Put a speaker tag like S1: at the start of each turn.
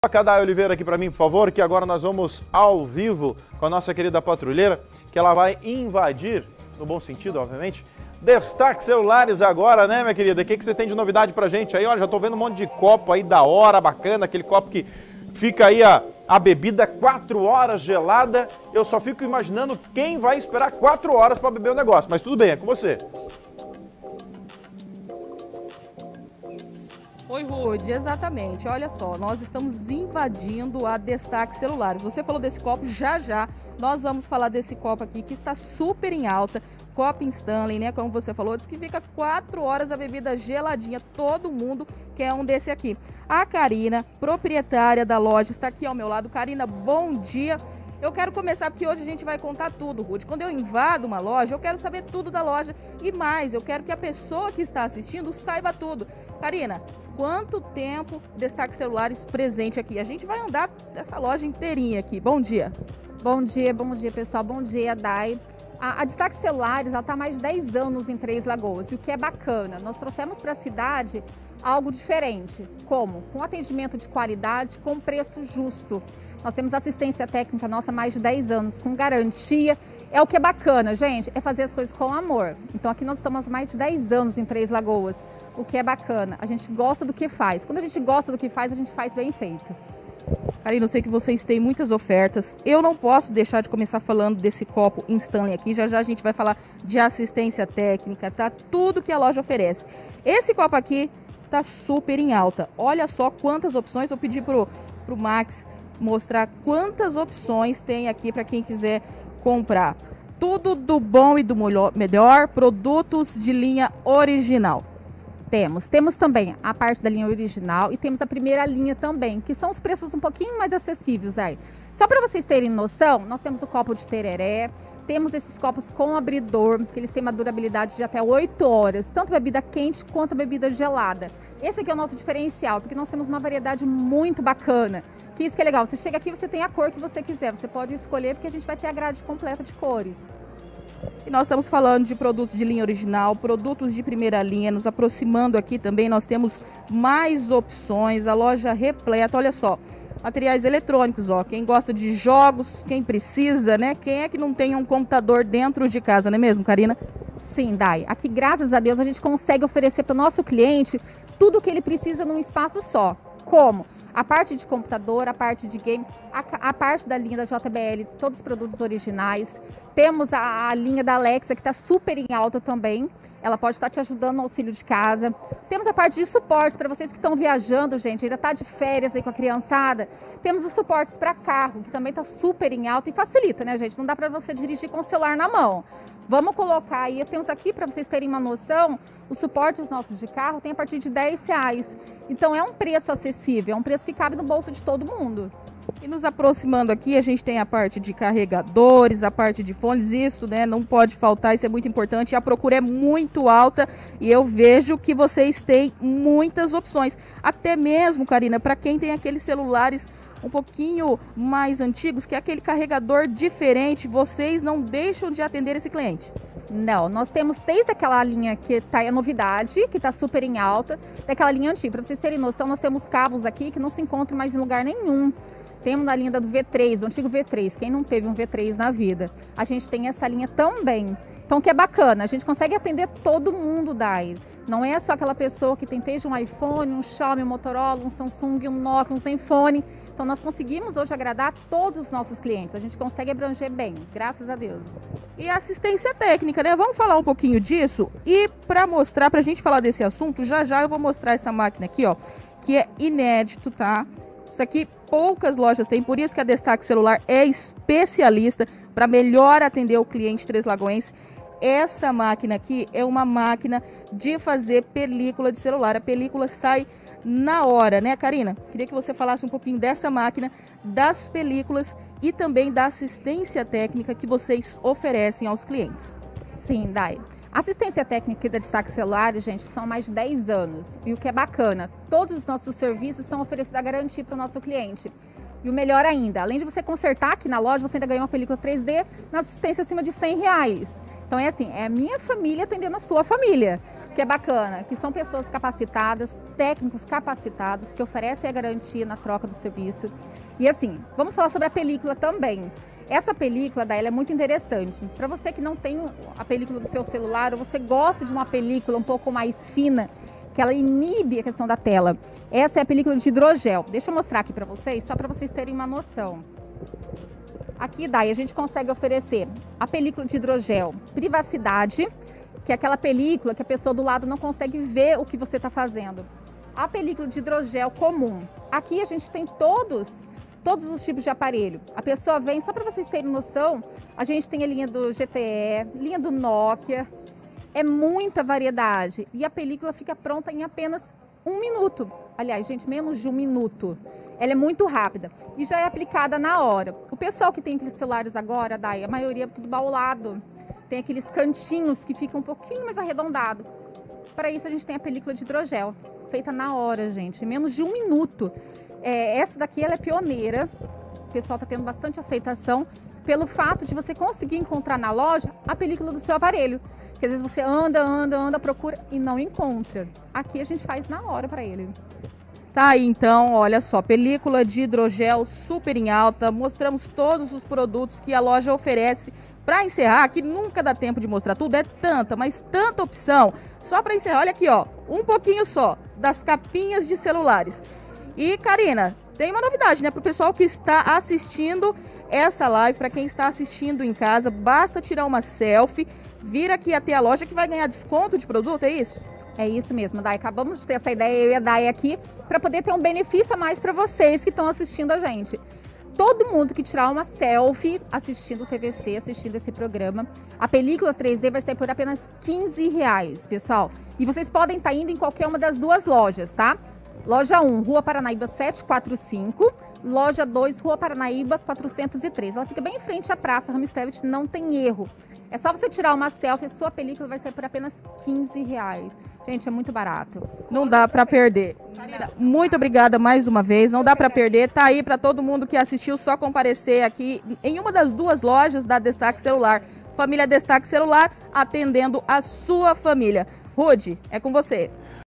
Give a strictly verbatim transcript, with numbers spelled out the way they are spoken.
S1: Coloca a Day Oliveira aqui para mim, por favor, que agora nós vamos ao vivo com a nossa querida patrulheira, que ela vai invadir, no bom sentido, obviamente, Destaque Celulares agora, né, minha querida? O que, que você tem de novidade pra gente aí? Olha, já tô vendo um monte de copo aí da hora, bacana, aquele copo que fica aí a, a bebida quatro horas gelada. Eu só fico imaginando quem vai esperar quatro horas para beber o negócio, mas tudo bem, é com você.
S2: Oi, Rude, exatamente. Olha só, nós estamos invadindo a Destaque Celulares. Você falou desse copo, já já nós vamos falar desse copo aqui que está super em alta. Copo Stanley, né? Como você falou, diz que fica quatro horas a bebida geladinha. Todo mundo quer um desse aqui. A Karina, proprietária da loja, está aqui ao meu lado. Karina, bom dia. Eu quero começar porque hoje a gente vai contar tudo, Rude. Quando eu invado uma loja, eu quero saber tudo da loja e mais, eu quero que a pessoa que está assistindo saiba tudo. Karina, quanto tempo Destaque Celulares presente aqui? A gente vai andar essa loja inteirinha aqui. Bom dia.
S3: Bom dia, bom dia, pessoal. Bom dia, Day. A, a Destaque Celulares está há mais de dez anos em Três Lagoas, e o que é bacana, nós trouxemos para a cidade algo diferente. Como? Com atendimento de qualidade, com preço justo. Nós temos assistência técnica nossa há mais de dez anos, com garantia. É o que é bacana, gente, é fazer as coisas com amor. Então aqui nós estamos há mais de dez anos em Três Lagoas. O que é bacana, a gente gosta do que faz. Quando a gente gosta do que faz, a gente faz bem feito.
S2: Karina, eu sei que vocês têm muitas ofertas. Eu não posso deixar de começar falando desse copo Stanley aqui. Já já a gente vai falar de assistência técnica, tá? Tudo que a loja oferece. Esse copo aqui tá super em alta. Olha só quantas opções. Eu pedi pro, pro Max mostrar quantas opções tem aqui para quem quiser comprar. Tudo do bom e do melhor, produtos de linha original.
S3: Temos. Temos também a parte da linha original e temos a primeira linha também, que são os preços um pouquinho mais acessíveis aí. Só para vocês terem noção, nós temos o copo de tereré, temos esses copos com abridor, que eles têm uma durabilidade de até oito horas, tanto bebida quente quanto bebida gelada. Esse aqui é o nosso diferencial, porque nós temos uma variedade muito bacana. Que isso que é legal, você chega aqui e você tem a cor que você quiser, você pode escolher, porque a gente vai ter a grade completa de cores.
S2: E nós estamos falando de produtos de linha original, produtos de primeira linha, nos aproximando aqui também, nós temos mais opções, a loja repleta, olha só, materiais eletrônicos, ó, quem gosta de jogos, quem precisa, né, quem é que não tem um computador dentro de casa, não é mesmo, Karina?
S3: Sim, Day, aqui graças a Deus a gente consegue oferecer para o nosso cliente tudo o que ele precisa num espaço só. Como? A parte de computador, a parte de game, a, a parte da linha da J B L, todos os produtos originais. Temos a, a linha da Alexa, que está super em alta também. Ela pode estar te ajudando no auxílio de casa. Temos a parte de suporte para vocês que estão viajando, gente. Ainda está de férias aí com a criançada. Temos os suportes para carro, que também está super em alta e facilita, né, gente? Não dá para você dirigir com o celular na mão. Vamos colocar aí, temos aqui para vocês terem uma noção, os suportes nossos de carro tem a partir de dez reais. Então é um preço acessível, é um preço que cabe no bolso de todo mundo.
S2: E nos aproximando aqui, a gente tem a parte de carregadores, a parte de fones, isso, né, não pode faltar, isso é muito importante. A procura é muito alta e eu vejo que vocês têm muitas opções. Até mesmo, Karina, para quem tem aqueles celulares um pouquinho mais antigos, que é aquele carregador diferente, vocês não deixam de atender esse cliente?
S3: Não, nós temos desde aquela linha que está a novidade, que está super em alta, daquela linha antiga. Para vocês terem noção, nós temos cabos aqui que não se encontram mais em lugar nenhum. Temos na linha do V três, do antigo V três. Quem não teve um V três na vida? A gente tem essa linha também. Então, que é bacana, a gente consegue atender todo mundo, Day. Não é só aquela pessoa que tem desde um iPhone, um Xiaomi, um Motorola, um Samsung, um Nokia, um Zenfone. Então, nós conseguimos hoje agradar todos os nossos clientes. A gente consegue abranger bem, graças a Deus.
S2: E a assistência técnica, né? Vamos falar um pouquinho disso. E para mostrar, para a gente falar desse assunto, já já eu vou mostrar essa máquina aqui, ó, que é inédito, tá? Isso aqui poucas lojas têm, por isso que a Destaque Celular é especialista para melhor atender o cliente treslagoense. Essa máquina aqui é uma máquina de fazer película de celular. A película sai na hora, né, Karina? Queria que você falasse um pouquinho dessa máquina, das películas e também da assistência técnica que vocês oferecem aos clientes.
S3: Sim, Day. Assistência técnica da Destaque Celulares, gente, são mais de dez anos. E o que é bacana, todos os nossos serviços são oferecidos a garantia para o nosso cliente. E o melhor ainda, além de você consertar aqui na loja, você ainda ganha uma película três D na assistência acima de cem reais. Então é assim, é a minha família atendendo a sua família, que é bacana, que são pessoas capacitadas, técnicos capacitados, que oferecem a garantia na troca do serviço. E assim, vamos falar sobre a película também. Essa película da ela é muito interessante. Para você que não tem a película do seu celular, ou você gosta de uma película um pouco mais fina, que ela inibe a questão da tela. Essa é a película de hidrogel. Deixa eu mostrar aqui para vocês, só para vocês terem uma noção. Aqui, daí, a gente consegue oferecer a película de hidrogel privacidade, que é aquela película que a pessoa do lado não consegue ver o que você está fazendo. A película de hidrogel comum. Aqui a gente tem todos, todos os tipos de aparelho. A pessoa vem, só para vocês terem noção, a gente tem a linha do G T E, linha do Nokia. É muita variedade e a película fica pronta em apenas um minuto. Aliás, gente, menos de um minuto. Ela é muito rápida e já é aplicada na hora. O pessoal que tem aqueles celulares agora, Dai, a maioria é tudo baulado. Tem aqueles cantinhos que ficam um pouquinho mais arredondado. Para isso a gente tem a película de hidrogel, feita na hora, gente, em menos de um minuto. É, essa daqui ela é pioneira. O pessoal está tendo bastante aceitação pelo fato de você conseguir encontrar na loja a película do seu aparelho. Porque às vezes você anda, anda, anda, procura e não encontra. Aqui a gente faz na hora para ele.
S2: Tá aí então, olha só, película de hidrogel super em alta. Mostramos todos os produtos que a loja oferece. Para encerrar, que nunca dá tempo de mostrar tudo, é tanta, mas tanta opção. Só para encerrar, olha aqui, ó, um pouquinho só das capinhas de celulares. E, Karina, tem uma novidade, né? Para o pessoal que está assistindo essa live, para quem está assistindo em casa, basta tirar uma selfie, vir aqui até a loja que vai ganhar desconto de produto, é isso?
S3: É isso mesmo, Dai. Acabamos de ter essa ideia, eu e a Dai aqui, para poder ter um benefício a mais para vocês que estão assistindo a gente. Todo mundo que tirar uma selfie assistindo o T V C, assistindo esse programa, a película três D vai sair por apenas quinze reais, pessoal. E vocês podem estar indo em qualquer uma das duas lojas, tá? Loja um, Rua Paranaíba setecentos e quarenta e cinco. Loja dois, Rua Paranaíba quatrocentos e três. Ela fica bem em frente à Praça Ramstedt, não tem erro. É só você tirar uma selfie, a sua película vai sair por apenas quinze reais. Gente, é muito barato.
S2: Não dá para perder. Karina, muito obrigada mais uma vez. Não dá para perder. Tá aí para todo mundo que assistiu, só comparecer aqui em uma das duas lojas da Destaque Celular. Família Destaque Celular, atendendo a sua família. Rude, é com você.